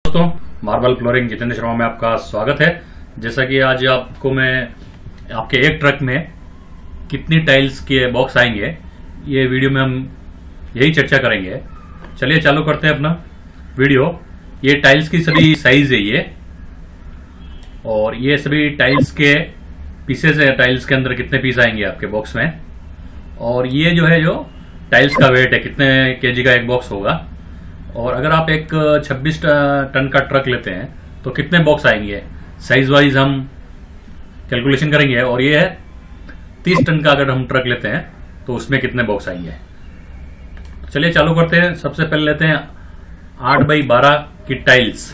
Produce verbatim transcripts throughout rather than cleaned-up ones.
दोस्तों, marble flooring Jitendra Sharma में आपका स्वागत है। जैसा कि आज आपको मैं आपके एक ट्रक में कितनी टाइल्स के बॉक्स आएंगे, ये वीडियो में हम यही चर्चा करेंगे। चलिए चालू करते हैं अपना वीडियो। ये टाइल्स की सभी साइज है ये, और ये सभी टाइल्स के पीसेस है। टाइल्स के अंदर कितने पीस आएंगे आपके बॉक्स में, और ये जो है जो टाइल्स का वेट है, कितने केजी का एक बॉक्स होगा। और अगर आप एक छब्बीस टन का ट्रक लेते हैं तो कितने बॉक्स आएंगे, साइज वाइज हम कैलकुलेशन करेंगे। और ये है तीस टन का अगर हम ट्रक लेते हैं तो उसमें कितने बॉक्स आएंगे। चलिए चालू करते हैं। सबसे पहले लेते हैं आठ बाई बारह की टाइल्स।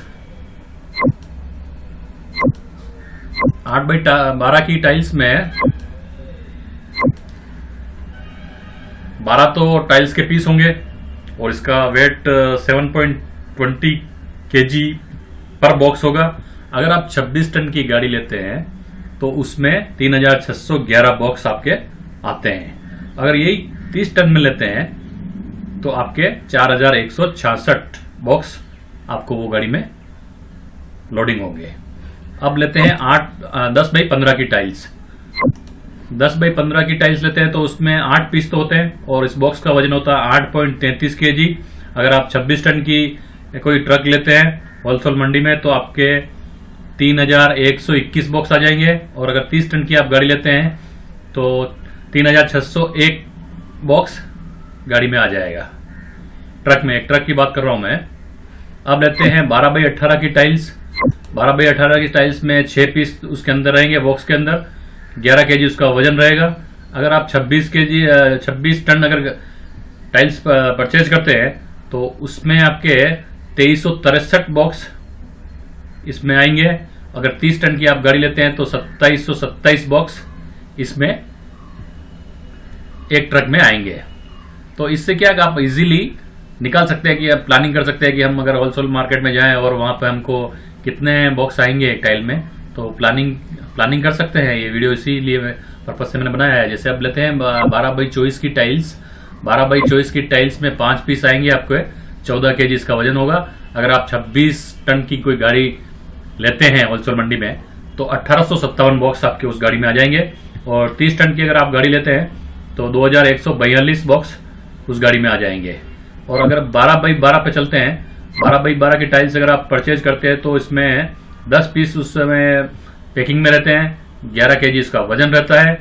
आठ बाई बारह की टाइल्स में बारह तो टाइल्स के पीस होंगे और इसका वेट सात पॉइंट दो शून्य केजी पर बॉक्स होगा। अगर आप छब्बीस टन की गाड़ी लेते हैं तो उसमें तीन हजार छह सौ ग्यारह बॉक्स आपके आते हैं। अगर यही तीस टन में लेते हैं तो आपके चार हजार एक सौ छियासठ बॉक्स आपको वो गाड़ी में लोडिंग होंगे। अब लेते हैं आठ दस बाई पंद्रह की टाइल्स। दस बाई पंद्रह की टाइल्स लेते हैं तो उसमें आठ पीस तो होते हैं और इस बॉक्स का वजन होता है आठ पॉइंट तैंतीस के जी। अगर आप छब्बीस टन की कोई ट्रक लेते हैं होलसेल मंडी में तो आपके तीन हजार एक सौ इक्कीस बॉक्स आ जाएंगे। और अगर तीस टन की आप गाड़ी लेते हैं तो तीन हजार छह सौ एक बॉक्स गाड़ी में आ जाएगा। ट्रक में, एक ट्रक की बात कर रहा हूं मैं। अब लेते हैं बारह बाई अट्ठारह की टाइल्स। बारह बाई अट्ठारह की टाइल्स में छह पीस उसके अंदर रहेंगे बॉक्स के अंदर, ग्यारह केजी उसका वजन रहेगा। अगर आप छब्बीस केजी छब्बीस टन अगर टाइल्स परचेज करते हैं तो उसमें आपके तेईस सौ तिरसठ बॉक्स इसमें आएंगे। अगर तीस टन की आप गाड़ी लेते हैं तो सत्ताईस सौ सत्ताईस बॉक्स इसमें एक ट्रक में आएंगे। तो इससे क्या आप इजीली निकाल सकते हैं कि आप प्लानिंग कर सकते हैं कि हम अगर होलसेल मार्केट में जाएं और वहां पर हमको कितने बॉक्स आएंगे एक टाइल में, तो प्लानिंग प्लानिंग कर सकते हैं। ये वीडियो इसीलिए पर्पज से मैंने बनाया है। जैसे अब लेते हैं बारह बाई चौबीस की टाइल्स। बारह बाई चौबीस की टाइल्स में पांच पीस आएंगे आपको, चौदह केजी इसका वजन होगा। अगर आप छब्बीस टन की कोई गाड़ी लेते हैं होलसेल मंडी में तो अठारह सौ सत्तावन बॉक्स आपके उस गाड़ी में आ जाएंगे। और तीस टन की अगर आप गाड़ी लेते हैं तो दो हजार एक सौ बयालीस बॉक्स उस गाड़ी में आ जाएंगे। और अगर बारह बाई बारह पे चलते हैं, बारह बाई बारह की टाइल्स अगर आप परचेज करते हैं तो इसमें दस पीस उस समय पैकिंग में रहते हैं, ग्यारह केजी इसका वजन रहता है।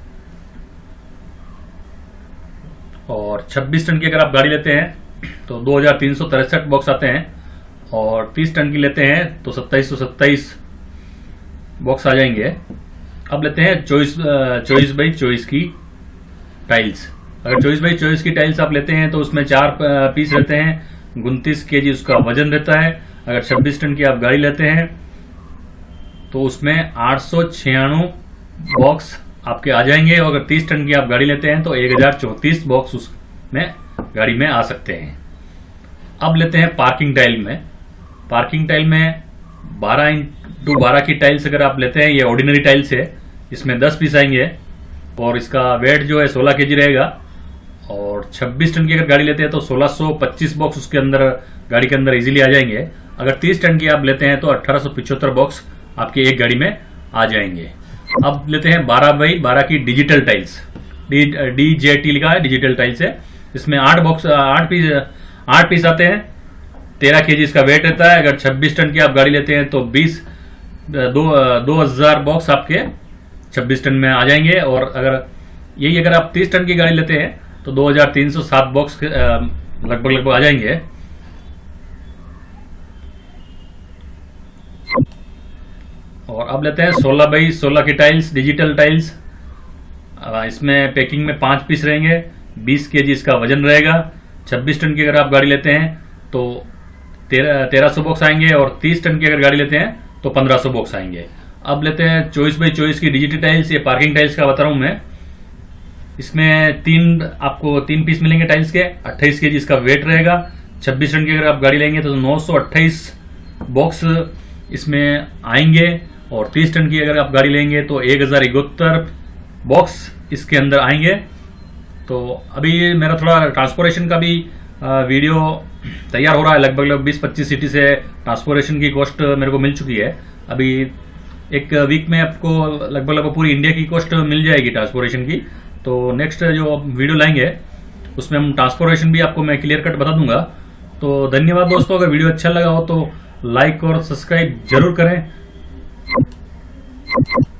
और छब्बीस टन की अगर आप गाड़ी लेते हैं तो दो हजार तीन सौ तिरसठ बॉक्स आते हैं। और तीस टन की लेते हैं तो सत्ताईस सौ सत्ताईस बॉक्स आ जाएंगे। अब लेते हैं चौबीस चौबीस बाई चौबीस की टाइल्स। अगर चौबीस बाई चौबीस की टाइल्स आप लेते हैं तो उसमें चार पीस रहते हैं, उनतीस केजी उसका वजन रहता है। अगर छब्बीस टन की आप गाड़ी लेते हैं तो उसमें आठ सौ छियानवे बॉक्स आपके आ जाएंगे। और अगर तीस टन की आप गाड़ी लेते हैं तो एक हजार चौतीस बॉक्स उसमें गाड़ी में आ सकते हैं। अब लेते हैं पार्किंग टाइल में। पार्किंग टाइल में बारह इंटू बारह की टाइल्स अगर आप लेते हैं, ये ऑर्डिनरी टाइल्स है, इसमें दस पीस आएंगे और इसका वेट जो है सोलह केजी रहेगा। और छब्बीस टन की अगर गाड़ी लेते हैं तो सोलह सौ पच्चीस बॉक्स उसके अंदर गाड़ी के अंदर इजीली आ जाएंगे। अगर तीस टन की आप लेते हैं तो अठारह सौ पिछहत्तर बॉक्स आपकी एक गाड़ी में आ जाएंगे। अब लेते हैं बारह बाई बारह की digital tiles. D J T लिखा है, डिजिटल टाइल्स है। इसमें आठ बॉक्स आठ पीस आठ पीस आते हैं, तेरह केजी इसका वेट रहता है। अगर छब्बीस टन की आप गाड़ी लेते हैं तो बीस दो दो हजार बॉक्स आपके छब्बीस टन में आ जाएंगे। और अगर यही अगर आप तीस टन की गाड़ी लेते हैं तो दो हजार तीन सौ सात बॉक्स लगभग लगभग आ जाएंगे। और अब लेते हैं सोलह बाई सोलह की टाइल्स, डिजिटल टाइल्स। इसमें पैकिंग में पांच पीस रहेंगे, बीस केजी इसका वजन रहेगा। छब्बीस टन की अगर आप गाड़ी लेते हैं तो तेरह तेरह सौ बॉक्स आएंगे। और तीस टन की अगर गाड़ी लेते हैं तो पंद्रह सौ बॉक्स आएंगे। अब लेते हैं चौबीस बाई चौबीस की डिजिटल टाइल्स। ये पार्किंग टाइल्स का बता रहा हूं मैं। इसमें तीन आपको तीन पीस मिलेंगे टाइल्स के, अट्ठाईस केजी इसका वेट रहेगा। छब्बीस टन की अगर आप गाड़ी लेंगे तो नौ सौ अट्ठाईस बॉक्स इसमें आएंगे। और तीस टन की अगर आप गाड़ी लेंगे तो एक हजार इकहत्तर बॉक्स इसके अंदर आएंगे। तो अभी मेरा थोड़ा ट्रांसपोर्टेशन का भी वीडियो तैयार हो रहा है। लगभग लगभग बीस पच्चीस सिटी से ट्रांसपोर्टेशन की कॉस्ट मेरे को मिल चुकी है। अभी एक वीक में आपको लगभग लगभग पूरी इंडिया की कॉस्ट मिल जाएगी ट्रांसपोर्टेशन की। तो नेक्स्ट जो वीडियो लाएंगे उसमें हम ट्रांसपोर्टेशन भी आपको मैं क्लियर कट बता दूंगा। तो धन्यवाद दोस्तों, अगर वीडियो अच्छा लगा हो तो लाइक और सब्सक्राइब जरूर करें।